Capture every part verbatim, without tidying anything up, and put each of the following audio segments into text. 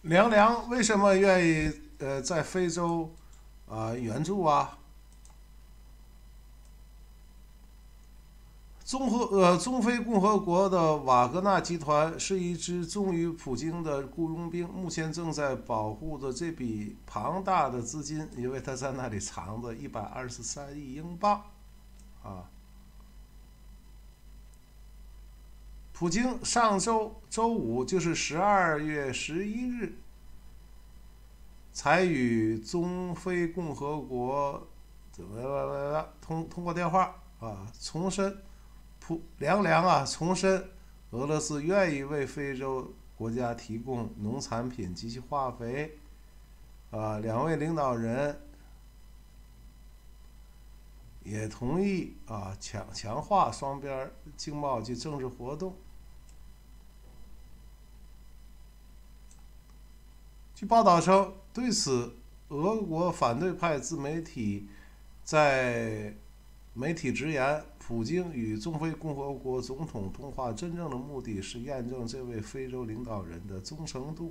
梁良为什么愿意呃在非洲啊、呃援助啊？中和呃中非共和国的瓦格纳集团是一支忠于普京的雇佣兵，目前正在保护着这笔庞大的资金，因为他在那里藏着一百二十三亿英镑啊。普京上周周五，就是十二月十一日，才与中非共和国怎么通通过电话啊，重申普梁良啊，重申俄罗斯愿意为非洲国家提供农产品及其化肥。啊，两位领导人也同意啊强强化双边经贸及政治活动。据报道称，对此，俄国反对派自媒体在媒体直言，普京与中非共和国总统通话真正的目的是验证这位非洲领导人的忠诚度。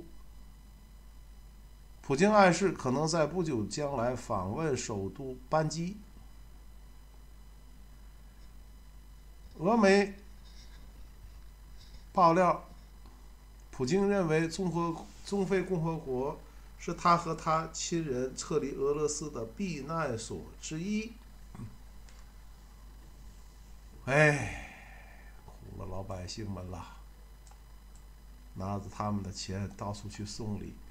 普京暗示可能在不久将来访问首都班基。俄媒爆料，普京认为中和中非共和国是他和他亲人撤离俄罗斯的避难所之一。哎，苦了老百姓们了，拿着他们的钱到处去送礼。